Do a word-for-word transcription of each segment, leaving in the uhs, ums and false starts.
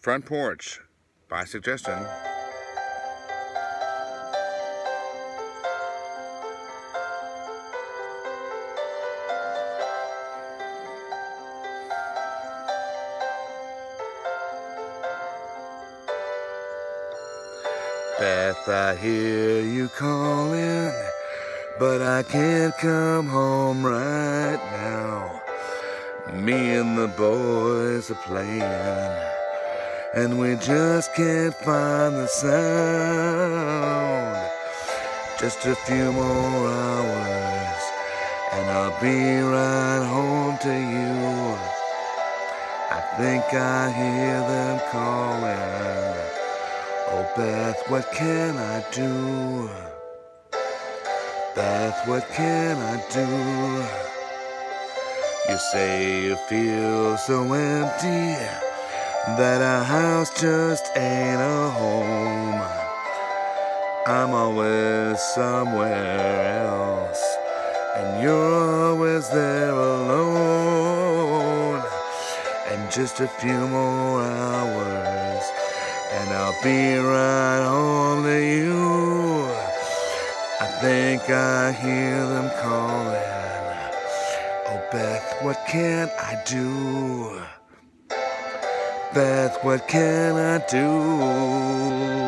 Front Porch, by suggestion. Beth, I hear you calling, but I can't come home right now. Me and the boys are playing, and we just can't find the sound. Just a few more hours, and I'll be right home to you. I think I hear them calling. Oh, Beth, what can I do? Beth, what can I do? You say you feel so empty, that our house just ain't a home. I'm always somewhere else, and you're always there alone. And just a few more hours, and I'll be right home to you. I think I hear them calling. Oh, Beth, what can I do? Beth, what can I do?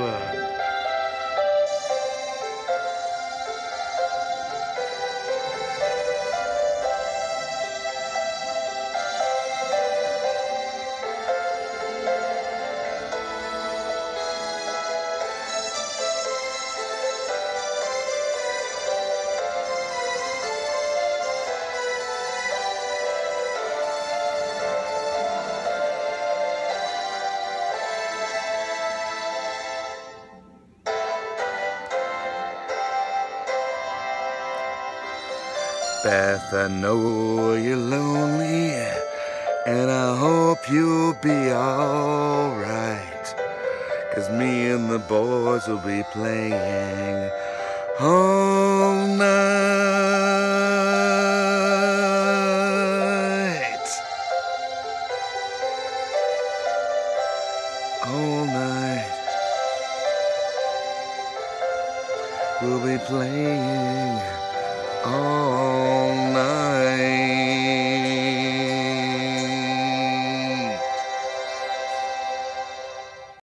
Beth, I know you're lonely, and I hope you'll be alright, 'cause me and the boys will be playing all night. All night. We'll be playing all night.